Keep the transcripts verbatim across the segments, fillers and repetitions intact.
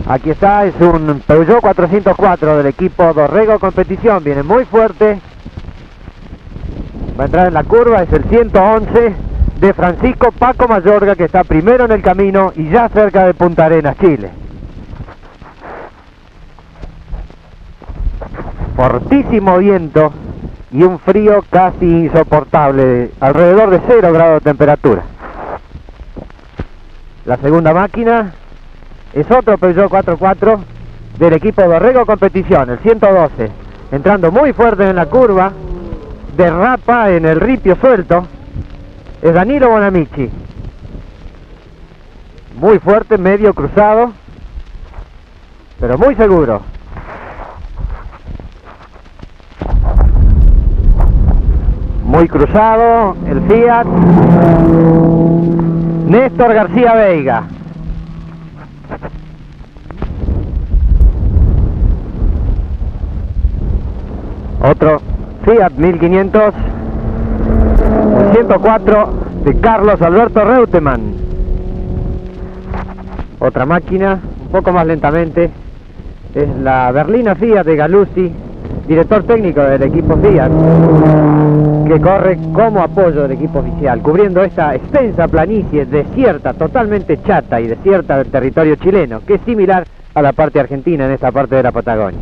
Aquí está, es un Peugeot cuatrocientos cuatro del equipo Dorrego Competición, viene muy fuerte. Va a entrar en la curva, es el ciento once de Francisco Paco Mayorga, que está primero en el camino y ya cerca de Punta Arenas, Chile. Fortísimo viento y un frío casi insoportable, alrededor de cero grados de temperatura. La segunda máquina es otro Peugeot cuatrocientos cuatro del equipo Dorrego Competición, el ciento doce, entrando muy fuerte en la curva, derrapa en el ripio suelto, es Danilo Bonamici. Muy fuerte, medio cruzado, pero muy seguro. Muy cruzado, el Fiat. Néstor García Veiga. Otro Fiat mil quinientos, el ciento cuatro de Carlos Alberto Reutemann. Otra máquina, un poco más lentamente, es la berlina Fiat de Galuzzi, director técnico del equipo Fiat, que corre como apoyo del equipo oficial, cubriendo esta extensa planicie desierta, totalmente chata y desierta del territorio chileno, que es similar a la parte argentina en esta parte de la Patagonia.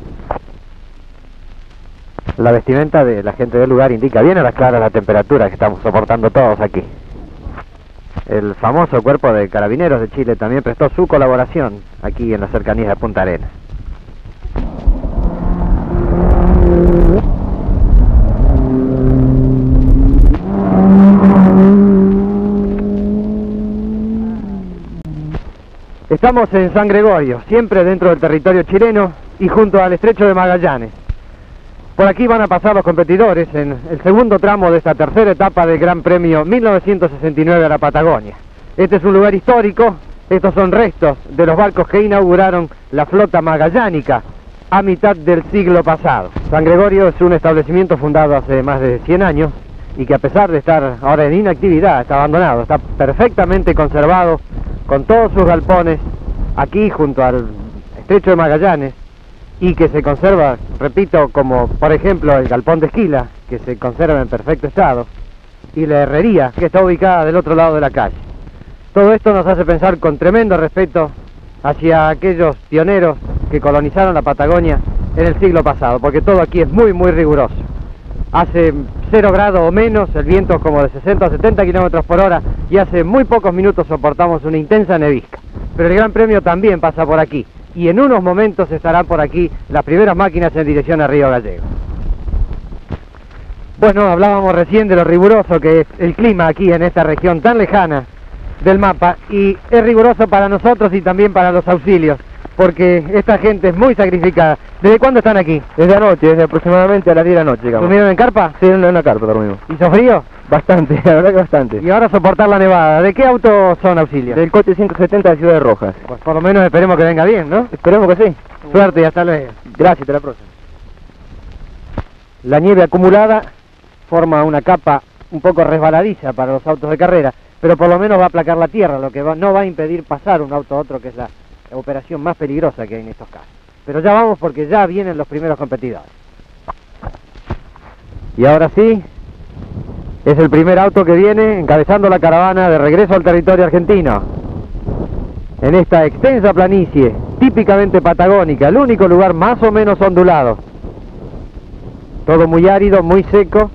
La vestimenta de la gente del lugar indica bien a las claras la temperatura que estamos soportando todos aquí. El famoso Cuerpo de Carabineros de Chile también prestó su colaboración aquí en las cercanías de Punta Arenas. Estamos en San Gregorio, siempre dentro del territorio chileno y junto al estrecho de Magallanes. Por aquí van a pasar los competidores en el segundo tramo de esta tercera etapa del Gran Premio mil novecientos sesenta y nueve a la Patagonia. Este es un lugar histórico, estos son restos de los barcos que inauguraron la flota magallánica a mitad del siglo pasado. San Gregorio es un establecimiento fundado hace más de cien años y que, a pesar de estar ahora en inactividad, está abandonado, está perfectamente conservado con todos sus galpones aquí junto al estrecho de Magallanes, y que se conserva, repito, como por ejemplo el galpón de Esquila, que se conserva en perfecto estado, y la herrería, que está ubicada del otro lado de la calle. Todo esto nos hace pensar con tremendo respeto hacia aquellos pioneros que colonizaron la Patagonia en el siglo pasado, porque todo aquí es muy muy riguroso. Hace cero grados o menos, el viento es como de sesenta a setenta kilómetros por hora, y hace muy pocos minutos soportamos una intensa nevisca. Pero el Gran Premio también pasa por aquí, y en unos momentos estarán por aquí las primeras máquinas en dirección a Río Gallegos. Bueno, hablábamos recién de lo riguroso que es el clima aquí en esta región tan lejana del mapa, y es riguroso para nosotros y también para los auxilios, porque esta gente es muy sacrificada. ¿Desde cuándo están aquí? Desde anoche, desde aproximadamente a las diez de la noche, digamos. ¿Durmieron en carpa? Sí, en una carpa dormimos. ¿Hizo frío? Bastante, la verdad que bastante. Y ahora soportar la nevada. ¿De qué auto son auxilios? Del coche ciento setenta de Ciudad de Rojas. Pues por lo menos esperemos que venga bien, ¿no? Esperemos que sí. Suerte y hasta luego. Gracias, hasta la próxima. La nieve acumulada forma una capa un poco resbaladiza para los autos de carrera, pero por lo menos va a aplacar la tierra, lo que va, no va a impedir pasar un auto a otro, que es la operación más peligrosa que hay en estos casos. Pero ya vamos, porque ya vienen los primeros competidores. Y ahora sí, es el primer auto que viene encabezando la caravana de regreso al territorio argentino. En esta extensa planicie, típicamente patagónica, el único lugar más o menos ondulado. Todo muy árido, muy seco.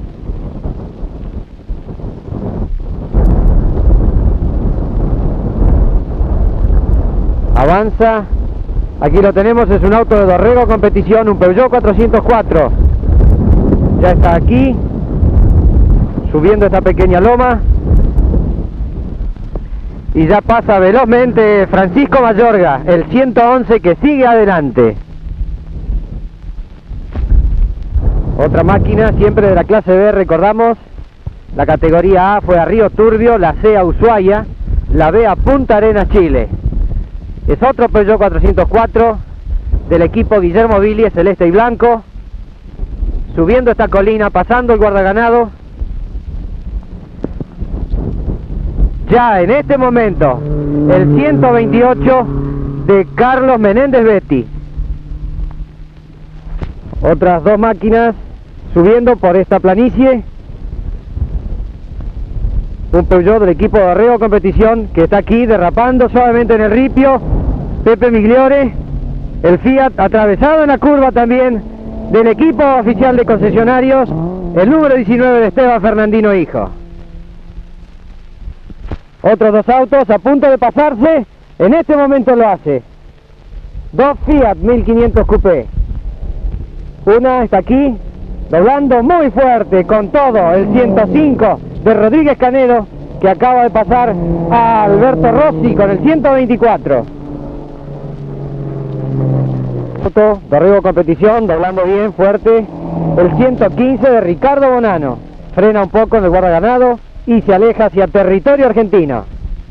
Avanza. Aquí lo tenemos, es un auto de Dorrego Competición, un Peugeot cuatrocientos cuatro. Ya está aquí, subiendo esta pequeña loma, y ya pasa velozmente Francisco Mayorga, el ciento once, que sigue adelante. Otra máquina, siempre de la clase B, recordamos, la categoría A fue a Río Turbio, la C a Ushuaia, la B a Punta Arenas, Chile. Es otro Peugeot cuatrocientos cuatro del equipo Guillermo Billy, celeste y blanco, subiendo esta colina, pasando el guardaganado. Ya en este momento, el ciento veintiocho de Carlos Menéndez Betti. Otras dos máquinas subiendo por esta planicie. Un Peugeot del equipo de Dorrego Competición que está aquí derrapando suavemente en el ripio. Pepe Migliore. El Fiat atravesado en la curva también del equipo oficial de concesionarios, el número diecinueve de Esteban Fernandino Hijo. Otros dos autos a punto de pasarse, en este momento lo hace. Dos Fiat mil quinientos Coupé. Una está aquí, doblando muy fuerte con todo el ciento cinco de Rodríguez Canedo, que acaba de pasar a Alberto Rossi con el ciento veinticuatro. Dorrego Competición, doblando bien fuerte, el ciento quince de Ricardo Bonano. Frena un poco en el guarda ganado y se aleja hacia territorio argentino.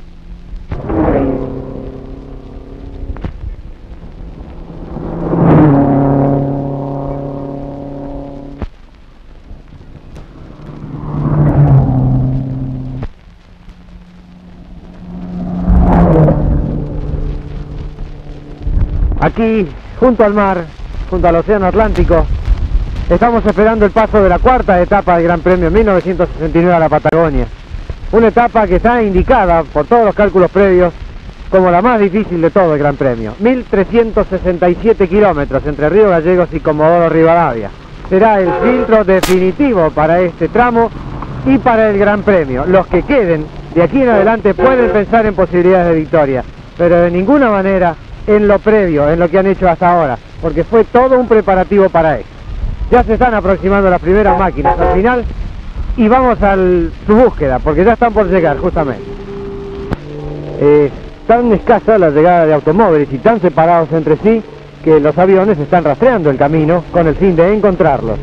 Aquí, junto al mar, junto al océano Atlántico, estamos esperando el paso de la cuarta etapa del Gran Premio mil novecientos sesenta y nueve a la Patagonia. Una etapa que está indicada por todos los cálculos previos como la más difícil de todo el Gran Premio. mil trescientos sesenta y siete kilómetros entre Río Gallegos y Comodoro Rivadavia. Será el filtro definitivo para este tramo y para el Gran Premio. Los que queden de aquí en adelante pueden pensar en posibilidades de victoria, pero de ninguna manera en lo previo, en lo que han hecho hasta ahora, porque fue todo un preparativo para eso. Ya se están aproximando las primeras máquinas al final y vamos a su búsqueda, porque ya están por llegar justamente. Eh, tan escasa la llegada de automóviles y tan separados entre sí que los aviones están rastreando el camino con el fin de encontrarlos.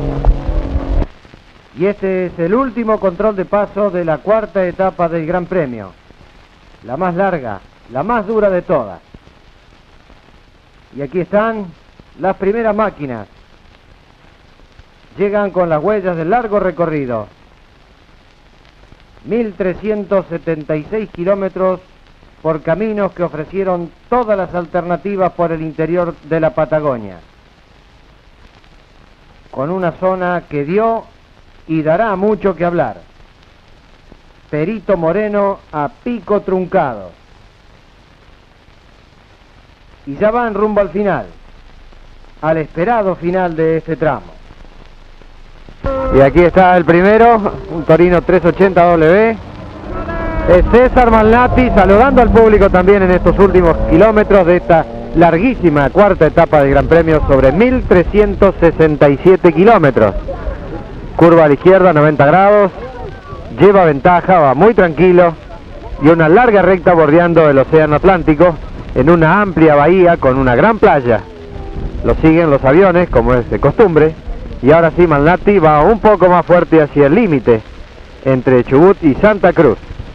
Y este es el último control de paso de la cuarta etapa del Gran Premio, la más larga, la más dura de todas. Y aquí están las primeras máquinas. Llegan con las huellas del largo recorrido. mil trescientos setenta y seis kilómetros por caminos que ofrecieron todas las alternativas por el interior de la Patagonia. Con una zona que dio y dará mucho que hablar. Perito Moreno a pico truncado. Y ya van rumbo al final, al esperado final de este tramo. Y aquí está el primero, un Torino trescientos ochenta W. Es César Malnati saludando al público también en estos últimos kilómetros de esta larguísima cuarta etapa del Gran Premio sobre mil trescientos sesenta y siete kilómetros. Curva a la izquierda, noventa grados, lleva ventaja, va muy tranquilo, y una larga recta bordeando el océano Atlántico en una amplia bahía con una gran playa. Lo siguen los aviones, como es de costumbre, y ahora sí Malnati va un poco más fuerte hacia el límite entre Chubut y Santa Cruz.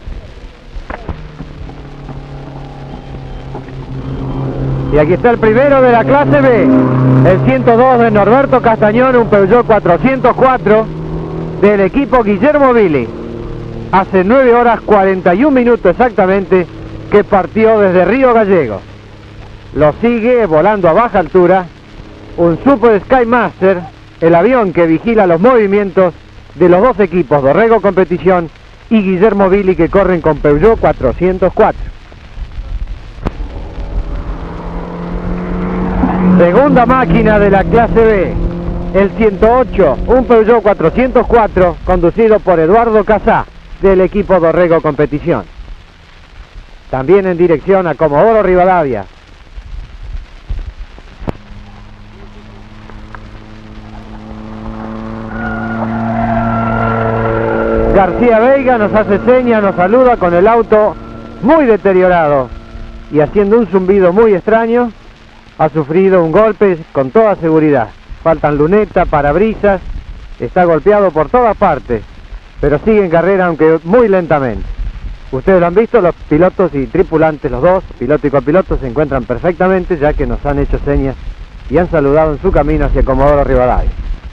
Y aquí está el primero de la clase B, el ciento dos de Norberto Castañón, un Peugeot cuatrocientos cuatro del equipo Guillermo Billy. Hace nueve horas cuarenta y un minutos exactamente que partió desde Río Gallegos. Lo sigue volando a baja altura un Super Skymaster, el avión que vigila los movimientos de los dos equipos, Dorrego Competición y Guillermo Billy, que corren con Peugeot cuatrocientos cuatro. Segunda máquina de la clase B, el ciento ocho, un Peugeot cuatrocientos cuatro, conducido por Eduardo Casá, del equipo Dorrego Competición. También en dirección a Comodoro Rivadavia. García Veiga nos hace seña, nos saluda con el auto muy deteriorado y haciendo un zumbido muy extraño. Ha sufrido un golpe con toda seguridad. Faltan luneta, parabrisas, está golpeado por todas partes, pero sigue en carrera aunque muy lentamente. Ustedes lo han visto, los pilotos y tripulantes, los dos, piloto y copiloto, se encuentran perfectamente, ya que nos han hecho señas y han saludado en su camino hacia Comodoro Rivadavia.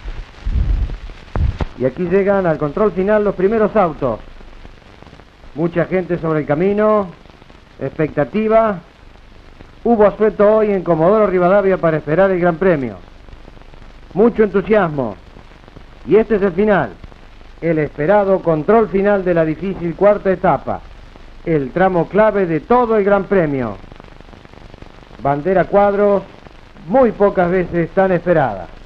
Y aquí llegan al control final los primeros autos. Mucha gente sobre el camino, expectativa, Hubo asueto hoy en Comodoro Rivadavia para esperar el Gran Premio. Mucho entusiasmo. Y este es el final. El esperado control final de la difícil cuarta etapa. El tramo clave de todo el Gran Premio. Bandera cuadros, muy pocas veces tan esperada.